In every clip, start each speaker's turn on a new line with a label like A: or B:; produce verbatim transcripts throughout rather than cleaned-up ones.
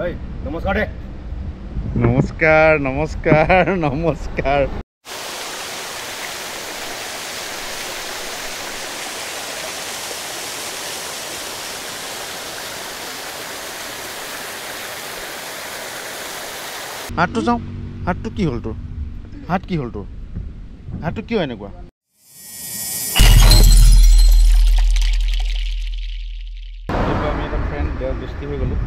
A: Hey, namaskar de.
B: Namaskar, namaskar, namaskar. হাতটো যাও হাতটো কি হল তোৰ হাত কি হল তোৰ হাতটো কিয় এনেকুৱা আমি এটা ফ্ৰেন্ড দেও দৃষ্টি হৈ গলো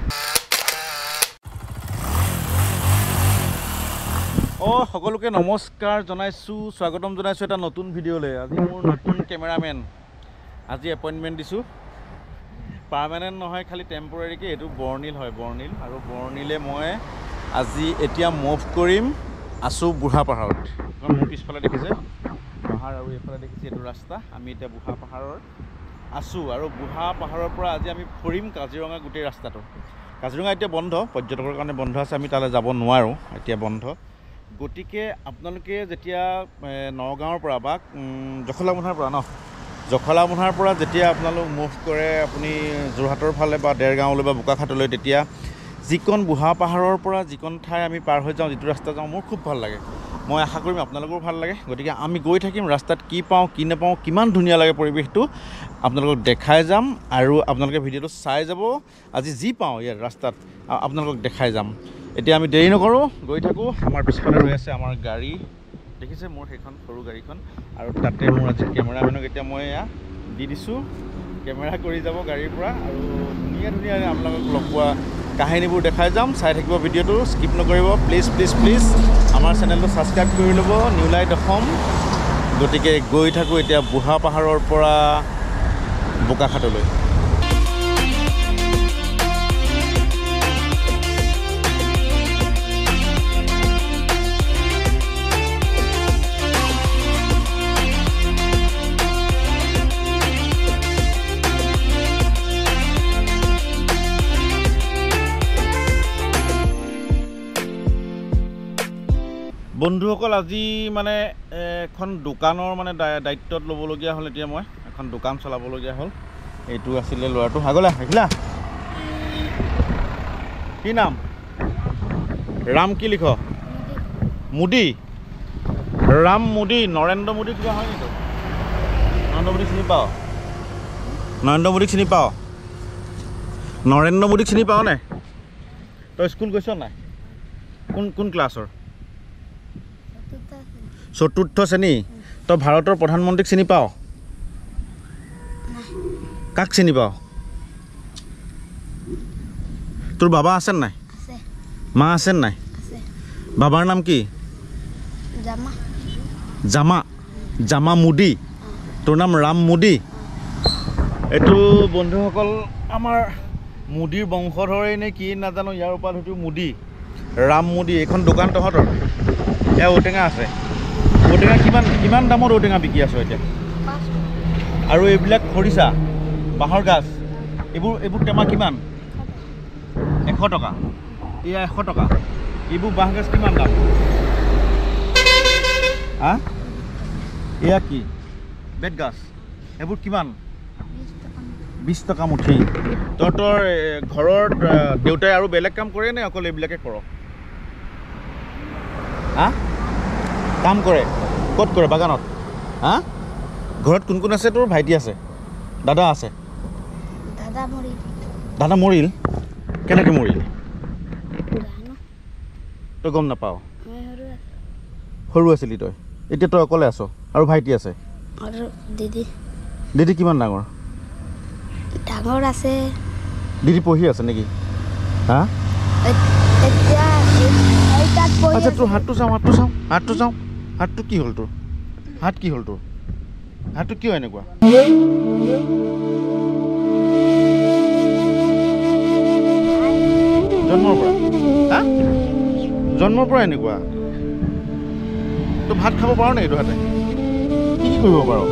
B: ও সকলোকে নমস্কাৰ জনাইছো স্বাগতম জনাইছো এটা নতুন ভিডিঅ'লৈ আজি মোৰ নতুন কেমেৰামেন আজি এপইন্টমেন্ট দিছো পাৰ্মানেন্ট নহয় খালি টেম্পৰাৰী কে এটো বৰ্ণিল হয় বৰ্ণিল আৰু বৰ্ণিলে মই আজি এতিয়া মুভ কৰিম আসু বুঢ়া পাহাৰত মোৰ পিছফালে দেখিছে পাহাৰ আৰু এফালে দেখিছে এটো ৰাস্তা আমি এতিয়া বুঢ়া পাহাৰৰ আসু আৰু বুঢ়া পাহাৰৰ পৰা আজি আমি ফুৰিম কাজিৰঙা গোটেই ৰাস্তাটো কাজিৰঙা এতিয়া বন্ধ পৰ্যটকৰ কাৰণে বন্ধ আছে আমি তালৈ যাব নোৱাৰো এতিয়া বন্ধ গটিকে আপোনালোকে যেতিয়া নগাঁৱৰ পৰা বা জখলামুহাৰ পৰা ন জখলামুহাৰ পৰা যেতিয়া আপোনালোক মুভ কৰে আপুনি যোৰহাটৰ ফালে বা দেৰগাঁৱলৈ বা বোকাখাটলৈ তেতিয়া যিকন বুঢ়া পাহাৰৰ পৰা যিকন ঠাই আমি পাৰ হৈ যাওঁ যিটো ৰাস্তা যাওঁ মোৰ খুব ভাল লাগে মই আশা কৰিম আপোনালোকৰ ভাল লাগে গতিকে আমি গৈ থাকিম ৰাস্তাত কি পাওঁ কি নাপাওঁ কিমান ধুনীয়া লাগে পৰিৱেশটো আপোনালোকক দেখাই যাম আৰু আপোনালোকে ভিডিঅ'টো চাই যাব আজি যি পাওঁ ইয়াৰ ৰাস্তাত আপোনালোকক দেখাই যাম এতিয়া আমি দেৰি নকৰোঁ গৈ থাকোঁ আমাৰ পিছফালে ৰৈ আছে আমাৰ গাড়ী দেখিছে মোৰ সেইখন সৰু গাড়ীখন আৰু তাতে মোৰ আজি কেমেৰামেনক এতিয়া মই এয়া দি দিছোঁ কেমেৰা কৰি যাব গাড়ীৰ পৰা আৰু ধুনীয়া ধুনীয়া আপোনালোকক লগ পোৱা কাহিনীবোৰ দেখাই যাম চাই থাকিব ভিডিঅ'টো স্কিপ নকৰিব প্লিজ প্লিজ প্লিজ আমাৰ চেনেলটো ছাবস্ক্ৰাইব কৰি ল'ব নিউ লাইট অসম গতিকে গৈ থাকোঁ এতিয়া বুঢ়া পাহাৰৰ পৰা বোকাখাটলৈ বন্ধুসকল আজি মানে এখন দোকানৰ মানে দায়িত্বত ল'বলগীয়া হ'ল এতিয়া মই এখন দোকান চলাবলগীয়া হ'ল এইটো আছিলে ল'ৰাটো আগলৈ আহিলা কি নাম ৰাম কি লিখ মোদী ৰাম মোদী নৰেন্দ্ৰ মোদী কিবা হয় নেকি নৰেন্দ্ৰ মোদী চিনি পাওঁ নৰেন্দ্ৰ মোদীক চিনি পাওঁ নৰেন্দ্ৰ মোদীক চিনি পাওঁ নে তই স্কুল গৈছ নাই কোন কোন ক্লাছৰ চতুৰ্থ শ্ৰেণী তই ভাৰতৰ প্ৰধানমন্ত্ৰীক চিনি পাওঁ কাক চিনি পাওঁ তোৰ বাবা আছে নাই মা আছে নাই বাবাৰ নাম কি জামা জামা জামা মোদী তোৰ নাম ৰাম মোদী এইটো বন্ধুসকল আমাৰ মোদীৰ বংশধৰেই নে কি নাজানো ইয়াৰ উপাধিটো মোদী ৰাম মোদী এইখন দোকান তহঁতৰ এয়া ঔটেঙা আছে ঔটেঙা কিমান কিমান দামত ঔটেঙা বিকি আছো এতিয়া আৰু এইবিলাক খৰিচা বাঁহৰ গাছ এইবোৰ এইবোৰ টেমা কিমান এশ টকা এয়া এশ টকা এইবোৰ বাঁহ গাছ কিমান দাম হা এয়া কি বেত গাছ এইবোৰ কিমান বিছ টকা মুঠি তহঁতৰ ঘৰৰ দেউতাই আৰু বেলেগ কাম কৰে নে অকল এইবিলাকে কৰ হা কাম কৰে ক'ত কৰে বাগানত হা ঘৰত কোন কোন আছে তোৰ ভাইটি আছে দাদা আছে দাদা মৰিল দাদা মৰিল কেনেকৈ মৰিল তই গম নাপাৱ সৰু আছিলি তই এতিয়া তই অকলে আছ আৰু ভাইটি আছে আৰু দিদি দিদি কিমান ডাঙৰ ডাঙৰ আছে দিদি পঢ়ি আছে নেকি হা এতিয়া আচ্ছা তোৰ হাতটো চাওঁ হাতটো চাওঁ হাতটো চাওঁ হাতটো কি হ'ল তোৰ হাত কি হ'ল তোৰ হাতটো কিয় এনেকুৱা জন্মৰ পৰা হা জন্মৰ পৰা এনেকুৱা তই ভাত খাব পাৰ নে এইটো হাতে কি কি কৰিব পাৰ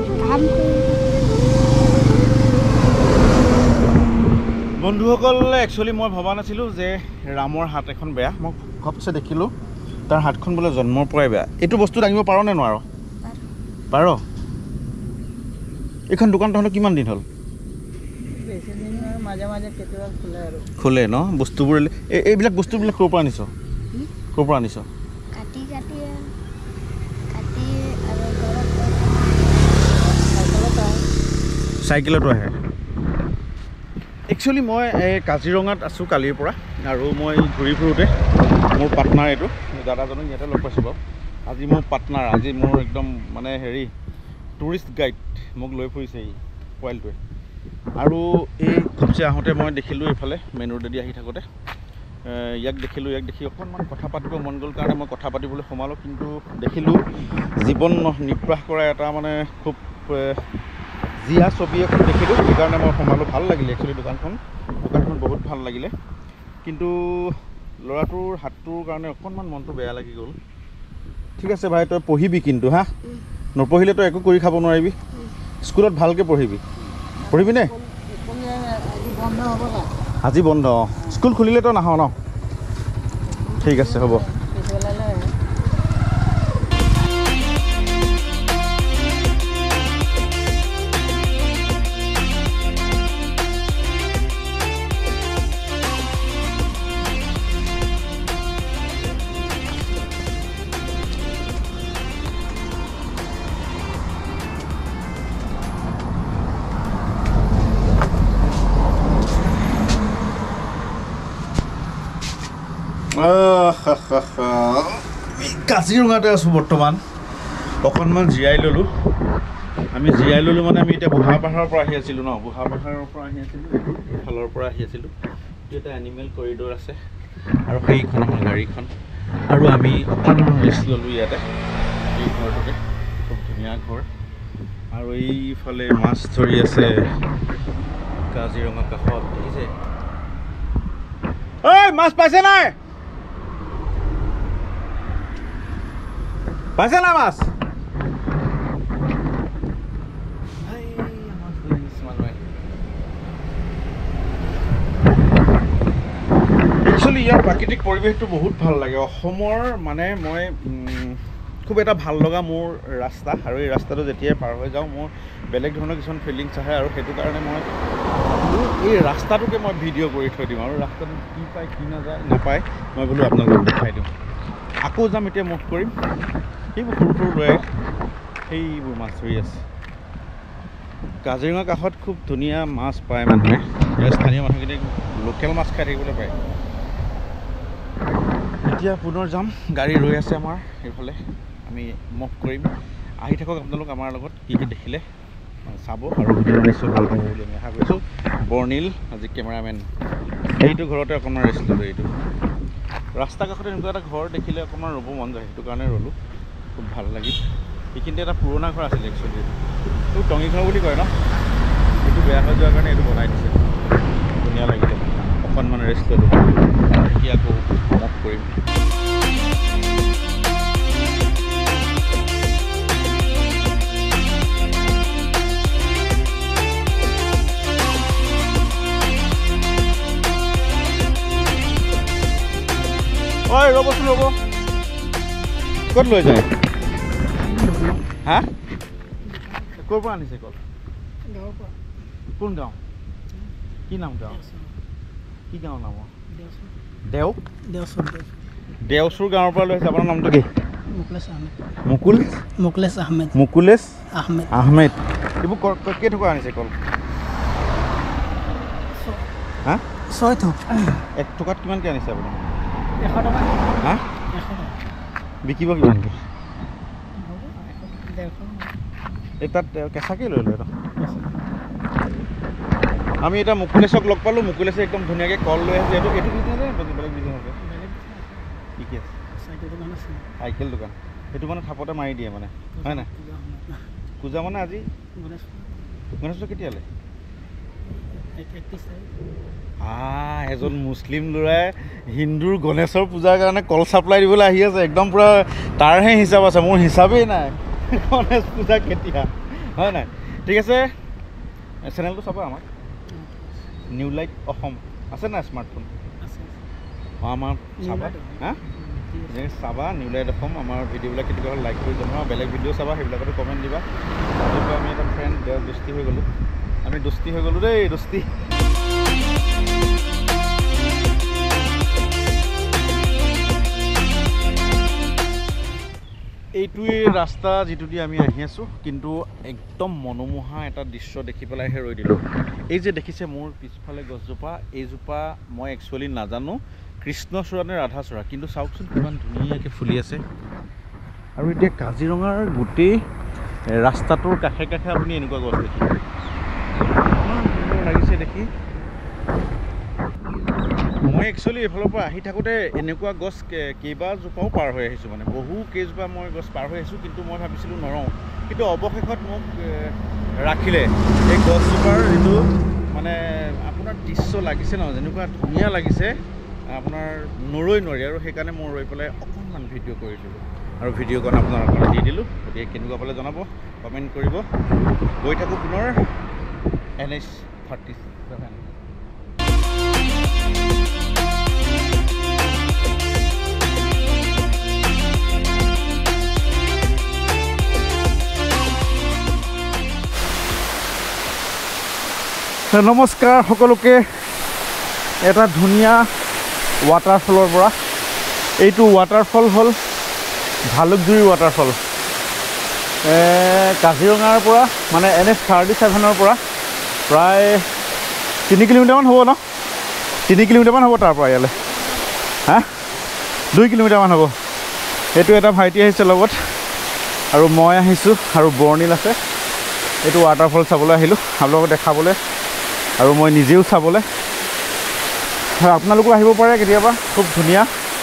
B: বন্ধুসকল একচুৱেলি মই ভবা নাছিলোঁ যে ৰামৰ হাত এখন বেয়া মই ঘপচে দেখিলোঁ তাৰ হাতখন বোলে জন্মৰ পৰাই বেয়া এইটো বস্তু দাঙিব পাৰ নে নোৱাৰ পাৰ এইখন দোকান তহঁতৰ কিমান দিন হ'ল
A: মাজে মাজে কেতিয়াবা খোলে আৰু
B: খোলে ন বস্তুবোৰ এইবিলাক বস্তুবিলাক ক'ৰ পৰা আনিছ ক'ৰ পৰা আনিছ
C: কাটি কাটি কাটি আৰু ঘৰত
B: চাইকেলতো আহে একচুৱেলি মই এই কাজিৰঙাত আছোঁ কালিৰ পৰা আৰু মই ঘূৰি ফুৰোঁতে মোৰ পাৰ্টনাৰ এইটো দাদাজনক ইয়াতে লগ পাইছোঁ বাৰু আজি মোৰ পাৰ্টনাৰ আজি মোৰ একদম মানে হেৰি টুৰিষ্ট গাইড মোক লৈ ফুৰিছে এই পোৱালিটোৱে আৰু এই খুবচে আহোঁতে মই দেখিলোঁ এইফালে মেইন ৰোডেদি আহি থাকোঁতে ইয়াক দেখিলোঁ ইয়াক দেখি অকণমান কথা পাতিব মন গ'ল কাৰণে মই কথা পাতিবলৈ সোমালোঁ কিন্তু দেখিলোঁ জীৱন নিৰ্বাহ কৰা এটা মানে খুব জিয়া ছবি এখন দেখিলোঁ সেইকাৰণে মই সোমালোঁ ভাল লাগিলে একচুৱেলি দোকানখন দোকানখন বহুত ভাল লাগিলে কিন্তু ল'ৰাটোৰ হাতটোৰ কাৰণে অকণমান মনটো বেয়া লাগি গ'ল ঠিক আছে ভাই তই পঢ়িবি কিন্তু হা নপঢ়িলে তই একো কৰি খাব নোৱাৰিবি স্কুলত ভালকৈ পঢ়িবি পঢ়িবিনে আজি বন্ধ অঁ স্কুল খুলিলে তই নাহ ন ঠিক আছে হ'ব কাজিৰঙাতে আছোঁ বৰ্তমান অকণমান জীয়াই ল'লোঁ আমি জীয়াই ল'লোঁ মানে আমি এতিয়া বুঢ়া পাহাৰৰ পৰা আহি আছিলোঁ ন বুঢ়া পাহাৰৰ পৰা আহি আছিলোঁ এইফালৰ পৰা আহি আছিলোঁ এইটো এটা এনিমেল কৰিডৰ আছে আৰু সেইখন আমাৰ গাড়ীখন আৰু আমি অকণমান ৰেষ্ট ল'লোঁ ইয়াতে এই ঘৰটোতে খুব ধুনীয়া ঘৰ আৰু এইফালে মাছ ধৰি আছে কাজিৰঙা কাষত দেখিছে ঐ মাছ পাইছে নাই পাইছে না মাছ একচুৱেলি ইয়াৰ প্ৰাকৃতিক পৰিৱেশটো বহুত ভাল লাগে অসমৰ মানে মই খুব এটা ভাল লগা মোৰ ৰাস্তা আৰু এই ৰাস্তাটো যেতিয়াই পাৰ হৈ যাওঁ মোৰ বেলেগ ধৰণৰ কিছুমান ফিলিংছ আহে আৰু সেইটো কাৰণে মই এই ৰাস্তাটোকে মই ভিডিঅ' কৰি থৈ দিম আৰু ৰাস্তাটো কি পায় কি নাযায় নাপায় মই বোলো আপোনালোকক দেখাই দিওঁ আকৌ যাম এতিয়া মুভ কৰিম সেইবোৰ সৰু সৰু লৈ সেইবোৰ মাছ ধৰি আছে কাজিৰঙা কাষত খুব ধুনীয়া মাছ পায় মানুহে স্থানীয় মানুহখিনি লোকেল মাছ খাই থাকিবলৈ পায় এতিয়া পুনৰ যাম গাড়ী ৰৈ আছে আমাৰ এইফালে আমি মুভ কৰিম আহি থাকক আপোনালোক আমাৰ লগত কি কি দেখিলে চাব আৰু ভিডিঅ' নিশ্চয় ভাল পাব বুলি আমি আশা কৰিছোঁ বৰ্ণিল আজি কেমেৰামেন এইটো ঘৰতে অকণমান ৰেষ্ট ল'লোঁ এইটো ৰাস্তা কাষতে এনেকুৱা এটা ঘৰ দেখিলে অকণমান ৰ'ব মন যায় সেইটো কাৰণে ৰ'লোঁ খুব ভাল লাগিল এইখিনিতে এটা পুৰণা ঘৰ আছিলে একচুৱেলি এইটো টঙি ঘৰ বুলি কয় ন এইটো বেয়া হৈ যোৱাৰ কাৰণে এইটো বনাই দিছে ধুনীয়া লাগিলে অকণমান ৰেষ্ট ল'লোঁ এতিয়া আকৌ মুভ কৰিম ঐ ৰ'বচোন ৰ'ব ক'ত লৈ যায় হা ক'ৰ পৰা আনিছে কল কোন গাঁও কি নাম গাঁও কি গাঁৱৰ নাম দেও দেওচুৰ গাঁৱৰ পৰা লৈ আহিছে আপোনাৰ নামটো কি মুকুল
A: মুকুলেশ আহমেদ
B: মুকুলেশ
A: আহমেদ
B: আহমেদ এইবোৰ কেইটকা আনিছে কল হা
A: ছয় থোক
B: এক টকাত কিমানকৈ আনিছে আপুনি
A: এশ টকা
B: হা বিকিব কিমানকৈ এই তাত কেঁচাকৈ লৈ লয় আমি এতিয়া মুকুলেশক লগ পালোঁ মুকুলেশে একদম ধুনীয়াকৈ কল লৈ আহিছে এইটো এইটো বিজনেছ বেলেগ বিজনেছ আছে কি কি আছে চাইকেল দোকান সেইটো মানে থাপতে মাৰি দিয়ে মানে হয় নাই পূজা মানে আজি গণেশ পূজা কেতিয়ালৈ আহ এজন মুছলিম ল'ৰাই হিন্দুৰ গণেশৰ পূজাৰ কাৰণে কল ছাপ্লাই দিবলৈ আহি আছে একদম পূৰা তাৰহে হিচাপ আছে মোৰ হিচাপেই নাই গণেশ পূজা কেতিয়া হয় নাই ঠিক আছে চেনেলটো চাবা আমাক নিউ লাইট অসম আছে নাই স্মাৰ্টফোন অঁ আমাৰ চাবা হা চাবা নিউ লাইট অসম আমাৰ ভিডিঅ'বিলাক কেতিয়াবা লাইক কৰি জনাবা বেলেগ ভিডিঅ' চাবা সেইবিলাকতো কমেণ্ট দিবা আজিতো আমি এটা ফ্ৰেণ্ড দোস্তি হৈ গ'লোঁ আমি দোস্তি হৈ গ'লোঁ দেই দোস্তি এইটোৱে ৰাস্তা যিটোদি আমি আহি আছোঁ, কিন্তু একদম মনোমোহা এটা দৃশ্য দেখি পেলাইহে ৰৈ দিলোঁ। এই যে দেখিছে মোৰ পিছফালে গছজোপা, এইজোপা মই একচুৱেলি নাজানো কৃষ্ণচূড়া নে ৰাধাচূড়া, কিন্তু চাওকচোন কিমান ধুনীয়াকৈ ফুলি আছে। আৰু এতিয়া কাজিৰঙাৰ গোটেই ৰাস্তাটোৰ কাষে কাষে আপুনি এনেকুৱা গছ দেখিব, ইমান সুন্দৰ লাগিছে দেখি। মই একচুৱেলি এইফালৰ পৰা আহি থাকোঁতে এনেকুৱা গছ কেইবাজোপাও পাৰ হৈ আহিছোঁ, মানে বহু কেইজোপা মই গছ পাৰ হৈ আহিছোঁ, কিন্তু মই ভাবিছিলোঁ নৰওঁ, কিন্তু অৱশেষত মোক ৰাখিলে। এই গছজোপাৰ যিটো মানে আপোনাৰ দৃশ্য লাগিছে ন, যেনেকুৱা ধুনীয়া লাগিছে, আপোনাৰ নৰৈ নোৱাৰি। আৰু সেইকাৰণে মই ৰৈ পেলাই অকণমান ভিডিঅ' কৰি দিলোঁ, আৰু ভিডিঅ'কণ আপোনালোকক দি দিলোঁ। গতিকে কেনেকুৱা পালে জনাব, কমেণ্ট কৰিব। গৈ থাকোঁ পুনৰ এন এইচ থাৰ্টি ছেভেন। নমস্কাৰ সকলোকে এটা ধুনীয়া ৱাটাৰফলৰ পৰা। এইটো ৱাটাৰফল হ'ল ভালুকজুৰি ৱাটাৰফল। কাজিৰঙাৰ পৰা মানে এন এইচ থাৰ্টি ছেভেনৰ পৰা প্ৰায় তিনি কিলোমিটাৰমান হ'ব ন, তিনি কিলোমিটাৰমান হ'ব তাৰ পৰা ইয়ালৈ, হা দুই কিলোমিটাৰমান হ'ব। এইটো এটা ভাইটি আহিছে লগত, আৰু মই আহিছোঁ, আৰু বৰ্ণিল আছে। এইটো ৱাটাৰফল চাবলৈ আহিলোঁ, আপোনালোকক দেখাবলৈ, আৰু মই নিজেও চাবলৈ। আপোনালোকো আহিব পাৰে কেতিয়াবা, খুব ধুনীয়া।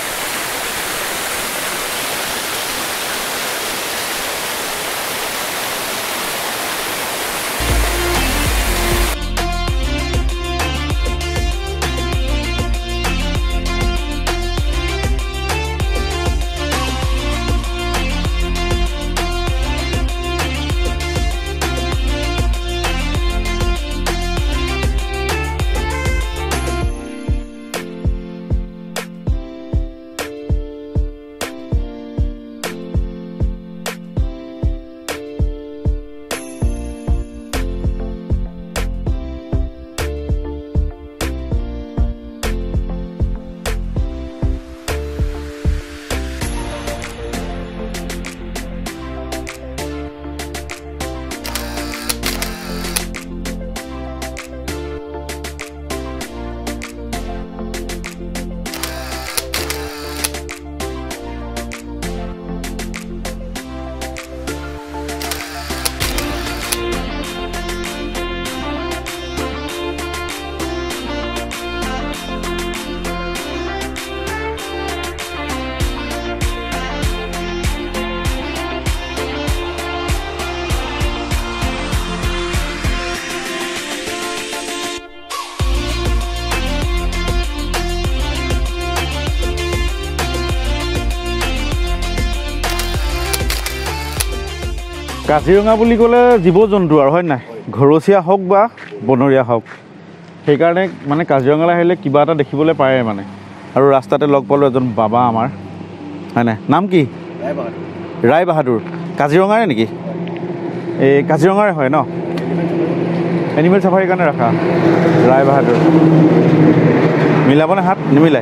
B: কাজিৰঙা বুলি ক'লে জীৱ জন্তু আৰু হয় নাই, ঘৰচীয়া হওক বা বনৰীয়া হওক। সেইকাৰণে মানে কাজিৰঙালৈ আহিলে কিবা এটা দেখিবলৈ পায় মানে। আৰু ৰাস্তাতে লগ পালোঁ এজন বাবা আমাৰ, হয় নাই, নাম কি? ৰায় বাহাদুৰ। কাজিৰঙাৰে নেকি? এই কাজিৰঙাৰে হয় ন, এনিমেল চাফাৰীৰ কাৰণে ৰাখা ৰায় বাহাদুৰ। মিলাবনে হাত? নিমিলাই।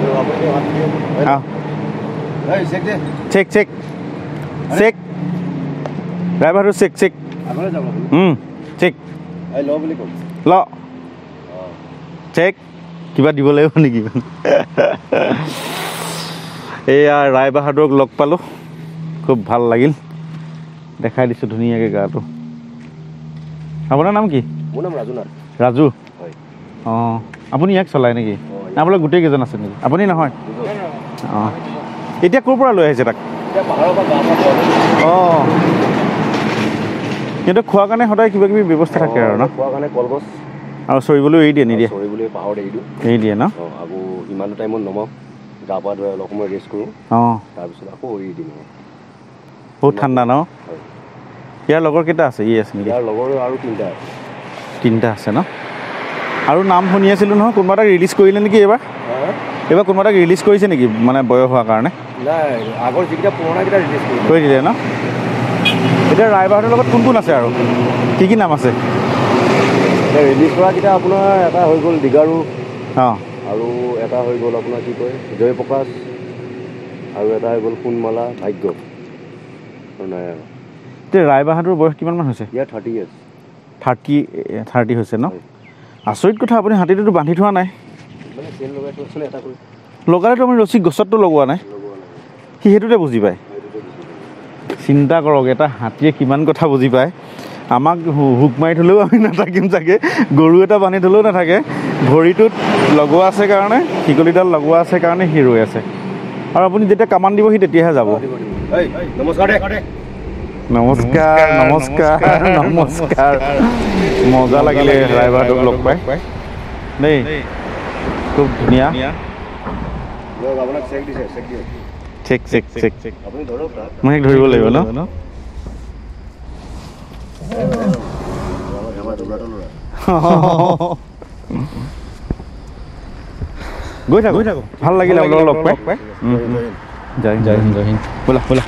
B: Check check check Rai Bahadur check check check ল চেক। কিবা দিব লাগিব নেকি? এয়া ৰায় বাহাদুৰক লগ পালোঁ, খুব ভাল লাগিল, দেখাই দিছোঁ ধুনীয়াকৈ গাটো। আপোনাৰ নাম কি?
D: মোৰ নাম ৰাজু নাথ।
B: ৰাজু? অঁ, আপুনি ইয়াক চলায় নেকি? আপোনালোক গোটেই কেইজন আছে নেকি? আপুনি নহয়? অঁ, এতিয়া ক'ৰ পৰা লৈ আহিছে তাক? অঁ, কিন্তু খোৱাৰ কাৰণে সদায় কিবা কিবি ব্যৱস্থা থাকে আৰু ন?
D: খোৱাৰ কাৰণে কলগছ
B: আৰু চৰিবলৈ এৰি দিয়ে নিদিয়ে?
D: চৰিবলৈ পাহাৰত এৰি দিওঁ।
B: এৰি দিয়ে ন?
D: আকৌ ইমানটো টাইমত নমাওঁ, গা পা ধুৱাই অলপ সময় ৰেষ্ট কৰোঁ,
B: অঁ,
D: তাৰপিছত আকৌ এৰি দিম।
B: বহুত ঠাণ্ডা ন? ইয়াৰ লগৰ কেইটা আছে? ই আছে নেকি?
D: ইয়াৰ লগৰ আৰু তিনিটা আছে।
B: তিনিটা আছে ন? আৰু নাম শুনি আছিলোঁ নহয়, কোনোবা এটাক ৰিলিজ কৰিলে নেকি এইবাৰ? এইবাৰ কোনোবা এটাক ৰিলিজ কৰিছে নেকি, মানে বয়স হোৱাৰ কাৰণে?
D: নাই, আগৰ যিকেইটা পুৰণাকেইটা ৰিলিজ
B: কৰি দিলে ন? এতিয়া ৰায় বাহাদুৰৰ লগত কোন কোন আছে আৰু কি কি নাম আছে?
D: এতিয়া ৰিলিজ কৰাকেইটা আপোনাৰ এটা হৈ গ'ল দিগাৰু,
B: অঁ,
D: আৰু এটা হৈ গ'ল আপোনাৰ কি কয় জয়প্ৰকাশ, আৰু এটা হৈ গ'ল সোণমালা, ভাগ্য। নাই আৰু
B: এতিয়া ৰায়বাহাদুৰ বয়স কিমানমান হৈছে
D: ইয়াৰ থাৰ্টি ইয়াৰ্ছ
B: থাৰ্টি থাৰ্টি হৈছে ন আচৰিত কথা আপুনি হাতীটোতো বান্ধি থোৱা নাই
D: মানে চেইন লগাই থোৱা আছিলে এটা কৰি
B: লগালেতো আমি ৰছী গছততো লগোৱা নাই
D: লগোৱা নাই
B: সি সেইটোতে বুজি পায় চিন্তা কৰক এটা হাতীয়ে কিমান কথা বুজি পায় আমাক হুক মাৰি থ'লেও আমি নাথাকিম চাগে গৰু এটা বান্ধি থ'লেও নাথাকে ভৰিটোত লগোৱা আছে কাৰণে শিকলিডাল লগোৱা আছে কাৰণে সি ৰৈ আছে আৰু আপুনি যেতিয়া কামান দিব সি তেতিয়াহে যাব
D: নমস্কাৰ
B: নমস্কাৰ নমস্কাৰ নমস্কাৰ মজা লাগিলে ৰায়বাহাদুৰক লগ পাই দেই খুব ধুনীয়া
D: আপোনাক চেক দিছে চেক দিয়ক
B: চেক চেক চেক চেক
D: আপুনি ধৰক
B: মই ধৰিব লাগিব ন গৈ থাকো ভাল লাগিলে আপোনালোক লগ পাই জয় জয় হিন্দ জয় হিন্দ ব'লা ব'লা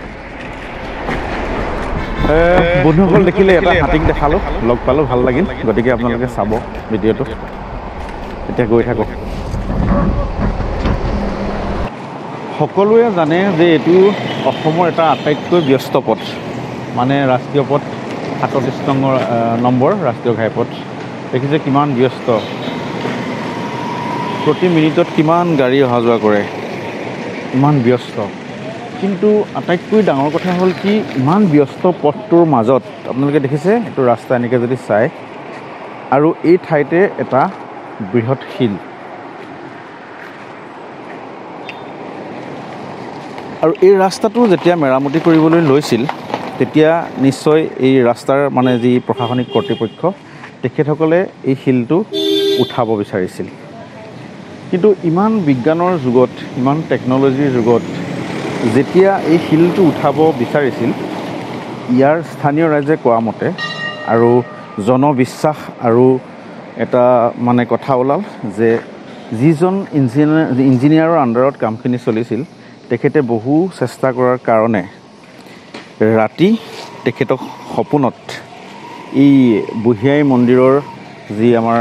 B: বন্ধুসকল দেখিলে এটা হাতীক দেখালোঁ লগ পালোঁ ভাল লাগিল গতিকে আপোনালোকে চাব ভিডিঅ'টো এতিয়া গৈ থাকক সকলোৱে জানে যে এইটো অসমৰ এটা আটাইতকৈ ব্যস্ত পথ মানে ৰাষ্ট্ৰীয় পথ সাতত্ৰিছ নম্বৰ ৰাষ্ট্ৰীয় ঘাইপথ দেখিছে কিমান ব্যস্ত প্ৰতি মিনিটত কিমান গাড়ী অহা যোৱা কৰে ইমান ব্যস্ত কিন্তু আটাইতকৈ ডাঙৰ কথা হ'ল কি ইমান ব্যস্ত পথটোৰ মাজত আপোনালোকে দেখিছে এইটো ৰাস্তা এনেকৈ যদি চায় আৰু এই ঠাইতে এটা বৃহৎ শিল আৰু এই ৰাস্তাটো যেতিয়া মেৰামতি কৰিবলৈ লৈছিল তেতিয়া নিশ্চয় এই ৰাস্তাৰ মানে যি প্ৰশাসনিক কৰ্তৃপক্ষ তেখেতসকলে এই শিলটো উঠাব বিচাৰিছিল কিন্তু ইমান বিজ্ঞানৰ যুগত ইমান টেকন'লজিৰ যুগত যেতিয়া এই শিলটো উঠাব বিচাৰিছিল ইয়াৰ স্থানীয় ৰাইজে কোৱা মতে আৰু জনবিশ্বাস আৰু এটা মানে কথা ওলাল যে যিজন ইঞ্জিনিয়াৰ ইঞ্জিনিয়াৰৰ আণ্ডাৰত কামখিনি চলিছিল তেখেতে বহু চেষ্টা কৰাৰ কাৰণে ৰাতি তেখেতক সপোনত এই বুঢ়িয়াই মন্দিৰৰ যি আমাৰ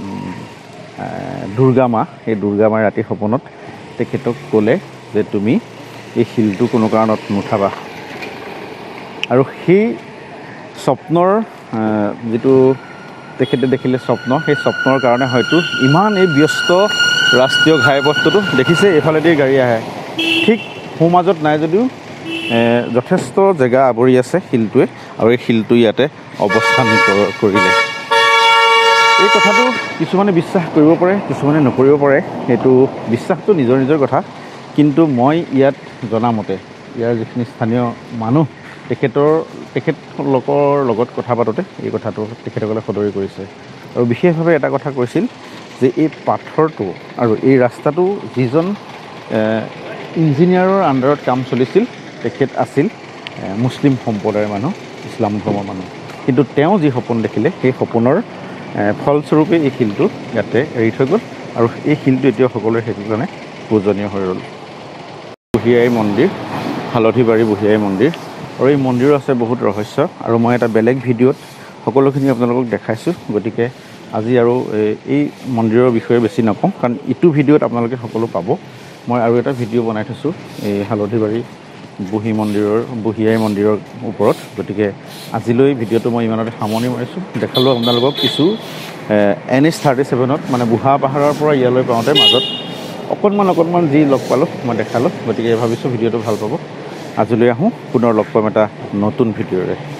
B: দুৰ্গা মা সেই দুৰ্গা মাৰ ৰাতি সপোনত তেখেতক ক'লে যে তুমি এই শিলটো কোনো কাৰণত নুঠাবা আৰু সেই স্বপ্নৰ যিটো তেখেতে দেখিলে স্বপ্ন সেই স্বপ্নৰ কাৰণে হয়তো ইমান এই ব্যস্ত ৰাষ্ট্ৰীয় ঘাইপথটোতো দেখিছে এইফালেদি গাড়ী আহে ঠিক সোঁমাজত নাই যদিও যথেষ্ট জেগা আৱৰি আছে শিলটোৱে আৰু এই শিলটো ইয়াতে অৱস্থান কৰিলে এই কথাটো কিছুমানে বিশ্বাস কৰিব পাৰে কিছুমানে নকৰিব পাৰে সেইটো বিশ্বাসটো নিজৰ নিজৰ কথা কিন্তু মই ইয়াত জনামতে ইয়াৰ যিখিনি স্থানীয় মানুহ তেখেতৰ তেখেতলোকৰ লগত কথা পাতোঁতে এই কথাটো তেখেতসকলে সদৰি কৰিছে আৰু বিশেষভাৱে এটা কথা কৈছিল যে এই পাথৰটো আৰু এই ৰাস্তাটো যিজন ইঞ্জিনিয়াৰৰ আণ্ডাৰত কাম চলিছিল তেখেত আছিল মুছলিম সম্প্ৰদায়ৰ মানুহ ইছলাম ধৰ্মৰ মানুহ কিন্তু তেওঁ যি সপোন দেখিলে সেই সপোনৰ ফলস্বৰূপে এই শিলটো ইয়াতে এৰি থৈ গ'ল আৰু এই শিলটো এতিয়া সকলোৰে সেইটো কাৰণে পূজনীয় হৈ ৰ'ল বুঢ়িয়াই মন্দিৰ হালধিবাৰী বুঢ়িয়াই মন্দিৰ আৰু এই মন্দিৰো আছে বহুত ৰহস্য আৰু মই এটা বেলেগ ভিডিঅ'ত সকলোখিনি আপোনালোকক দেখাইছোঁ গতিকে আজি আৰু এই মন্দিৰৰ বিষয়ে বেছি নকওঁ কাৰণ ইটো ভিডিঅ'ত আপোনালোকে সকলো পাব মই আৰু এটা ভিডিঅ' বনাই থৈছোঁ এই হালধিবাৰী বুঢ়ী মন্দিৰৰ বুঢ়িয়াই মন্দিৰৰ ওপৰত গতিকে আজিলৈ ভিডিঅ'টো মই ইমানতে সামৰণি মাৰিছোঁ দেখালোঁ আপোনালোকক কিছু এন এইচ থাৰ্টি ছেভেনত মানে বুঢ়া পাহাৰৰ পৰা ইয়ালৈ পাওঁতে মাজত অকণমান অকণমান যি লগ পালোঁ মই দেখালোঁ গতিকে ভাবিছোঁ ভিডিঅ'টো ভাল পাব আজিলৈ আহোঁ পুনৰ লগ পাম এটা নতুন ভিডিঅ'ৰে